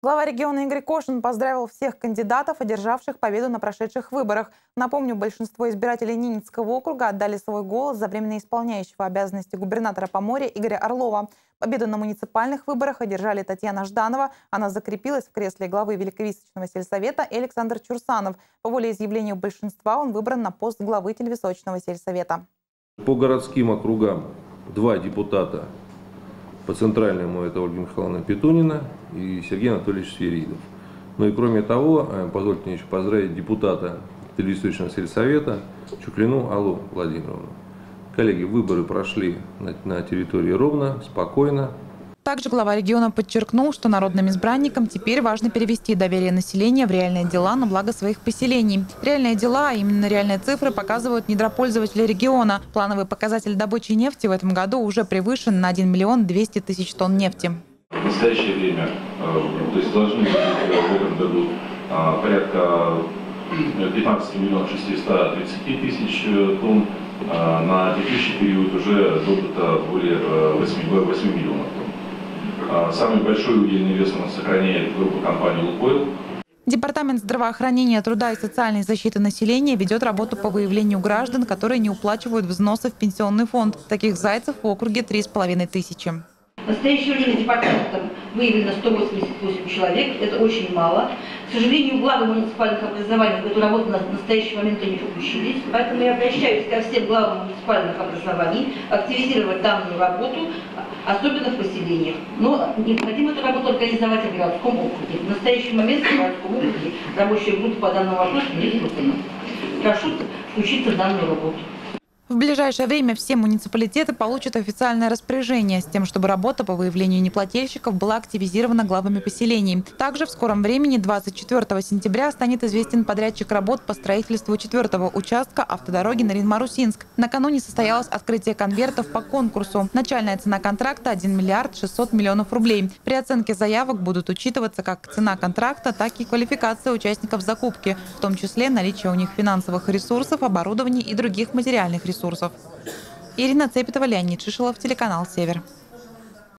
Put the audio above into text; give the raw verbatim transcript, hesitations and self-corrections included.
Глава региона Игорь Кошин поздравил всех кандидатов, одержавших победу на прошедших выборах. Напомню, большинство избирателей Ненецкого округа отдали свой голос за временно исполняющего обязанности губернатора Поморья Игоря Орлова. Победу на муниципальных выборах одержали Татьяна Жданова. Она закрепилась в кресле главы Великовисочного сельсовета, и Александр Чурсанов. По волеизъявлению большинства он выбран на пост главы Телевисочного сельсовета. По городским округам два депутата. По центральному это Ольга Михайловна Петунина и Сергей Анатольевич Свиридов. Ну и кроме того, позвольте мне еще поздравить депутата Телевисочного сельсовета Чуклину Аллу Владимировну. Коллеги, выборы прошли на, на территории ровно, спокойно. Также глава региона подчеркнул, что народным избранникам теперь важно перевести доверие населения в реальные дела на благо своих поселений. Реальные дела, а именно реальные цифры, показывают недропользователи региона. Плановый показатель добычи нефти в этом году уже превышен на один миллион двести тысяч тонн нефти. В настоящее время, то есть должны быть в этом году порядка пятнадцати миллионов шестисот тридцати тысяч тонн. На текущий период уже добыто более восьми миллионов тонн. Самый большой удельный вес у нас сохраняет группа компании «Лукойл». Департамент здравоохранения, труда и социальной защиты населения ведет работу по выявлению граждан, которые не уплачивают взносы в пенсионный фонд. Таких зайцев в округе три с половиной тысячи. В настоящее время департаментом выявлено сто восемьдесят восемь человек, это очень мало. К сожалению, главы муниципальных образований в эту работу на настоящий момент не включились, поэтому я обращаюсь ко всем главам муниципальных образований активизировать данную работу, особенно в поселениях. Но необходимо эту работу организовать в городском округе. В настоящий момент в городском округе рабочая группа по данному вопросу не создана. Прошу включиться в данную работу. В ближайшее время все муниципалитеты получат официальное распоряжение с тем, чтобы работа по выявлению неплательщиков была активизирована главами поселений. Также в скором времени, двадцать четвёртого сентября, станет известен подрядчик работ по строительству четвертого участка автодороги Нарин-Марусинск. Накануне состоялось открытие конвертов по конкурсу. Начальная цена контракта – один миллиард шестьсот миллионов рублей. При оценке заявок будут учитываться как цена контракта, так и квалификация участников закупки, в том числе наличие у них финансовых ресурсов, оборудования и других материальных ресурсов. Ирина Цепетова, Леонид Шишелов, телеканал «Север».